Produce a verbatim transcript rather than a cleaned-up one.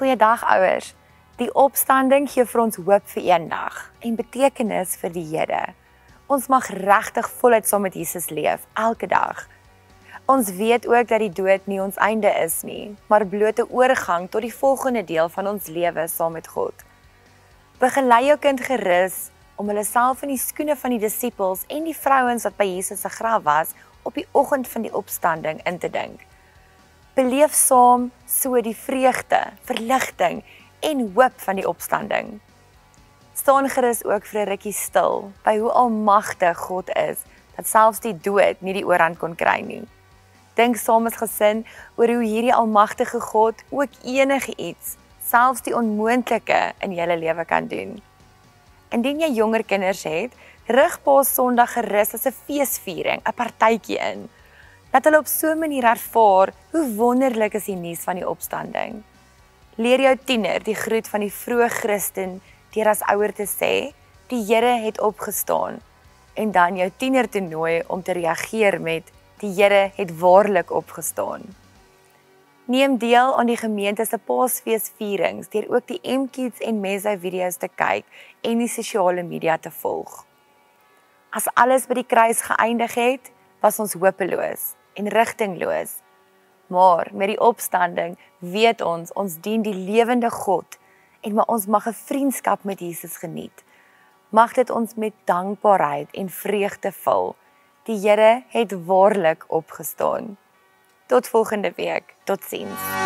Goeiedag ouers. Die opstanding gee vir ons hoop vir eendag en betekenis vir die Here. Ons mag regtig voluit saam met Jesus leef, elke dag. Ons weet ook dat die dood nie ons einde is nie, maar bloot 'n oorgang tot die volgende deel van ons lewe saam met God. Begelei jou kind gerus om hulle self in die skoene van die disippels en die vrouens wat by Jesus se graf was, op die oggend van die opstanding in te dink. Beleef saam so die vreugde, verligting en hoop van die opstanding. Staan gerus ook vir 'n rukkie stil by hoe almagtig God is, dat selfs die dood nie die oorhand kon kry nie. Dink saam as gesin oor hoe hierdie almagtige God ook enige iets, selfs die onmoontlike in julle lewe kan doen. Indien jy jonger kinders het, rig Paas Sondag gerus as 'n feesviering, 'n partytjie in. Dat hulle op so 'n manier ervaar hoe wonderlik is die nuus van die opstanding. Leer jou tiener die groet van die vroeë Christen deur as ouer te sê, die Here het opgestaan, en dan jou tiener te nooi om te reageer met, die Here het waarlik opgestaan. Neem deel aan die gemeente se Paasfeesvierings deur ook die M-Kids en Mezzo video's te kyk en die sosiale media te volg. As alles by die kruis geëindig het, was ons hopeloos en rigtingloos. Maar met die opstanding weet ons, ons dien die lewende God en maar ons mag 'n vriendskap met Jesus geniet. Mag dit ons met dankbaarheid en vreugde vul. Die Here het waarlik opgestaan. Tot volgende week. Totsiens.